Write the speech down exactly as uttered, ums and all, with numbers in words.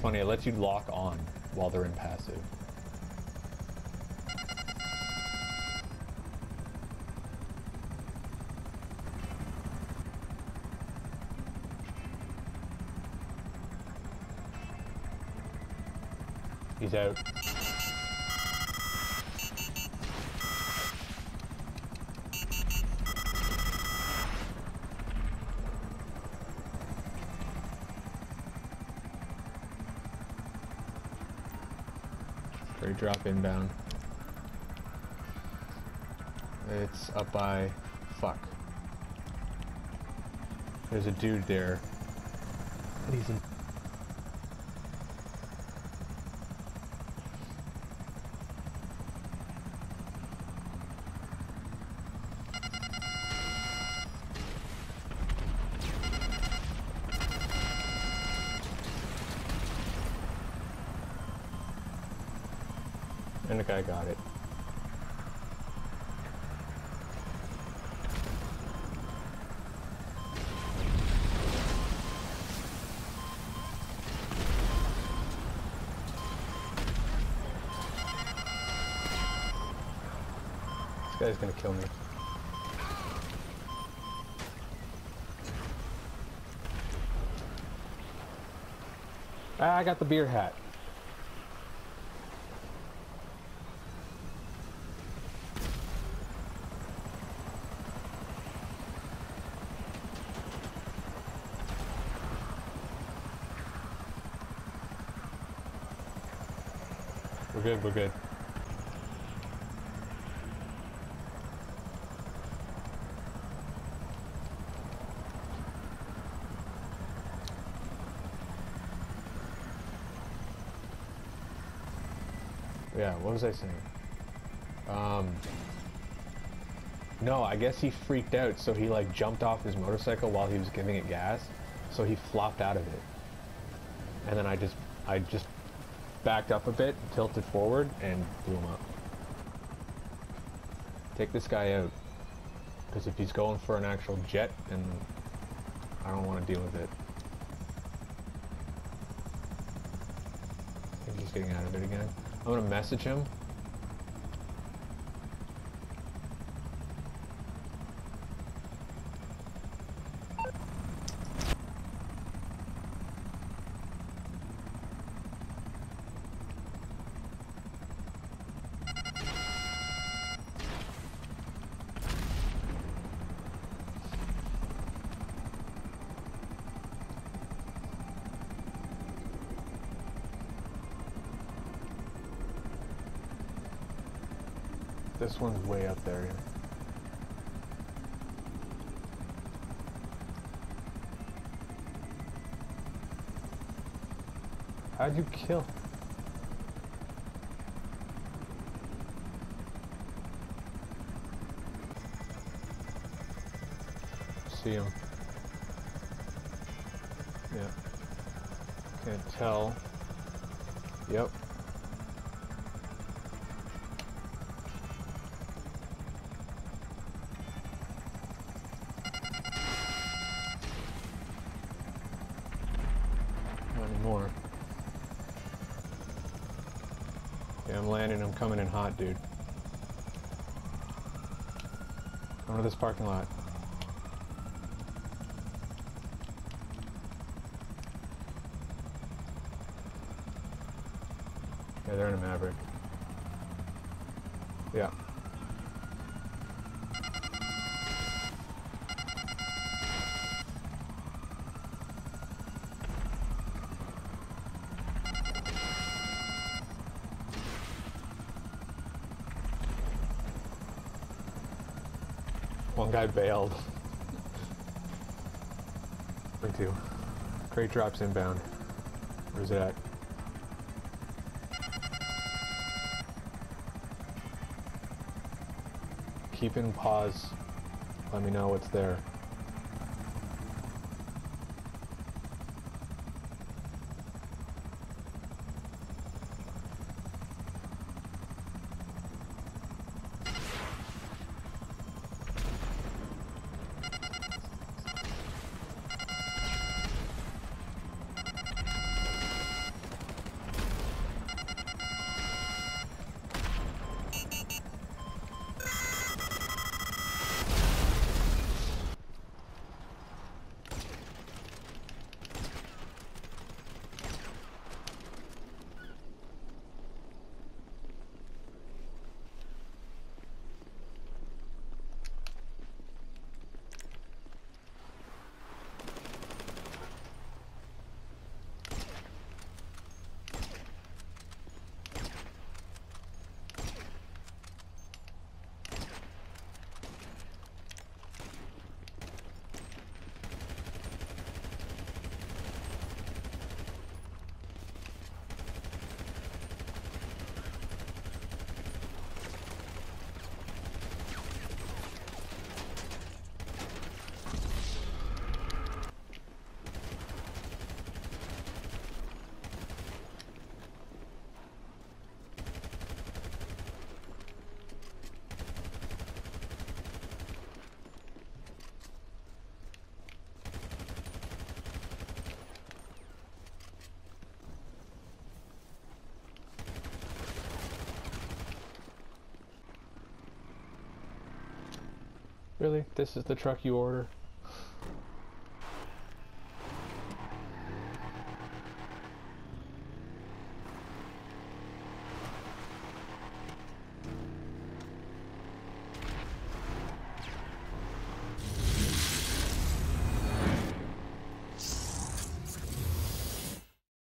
funny, it lets you lock on while they're in passive. He's out. Straight drop inbound. It's up by... fuck. There's a dude there. He's in... And the guy got it. This guy's gonna kill me. Ah, I got the beer hat. We're good, we're good. Yeah, what was I saying? Um, no, I guess he freaked out, so he like jumped off his motorcycle while he was giving it gas, so he flopped out of it. And then I just, I just backed up a bit, tilted forward, and blew him up. Take this guy out, because if he's going for an actual jet, then I don't want to deal with it. I think he's getting out of it again. I'm gonna message him. This one's way up there. Yeah. How'd you kill? See him. Yeah. Can't tell. Yep. More. Yeah, I'm landing. I'm coming in hot, dude. Come to this parking lot. Yeah, they're in a Maverick. Yeah. One guy bailed. Me too. Crate drops inbound. Where's it at? Keep in pause. Let me know what's there. Really? This is the truck you order?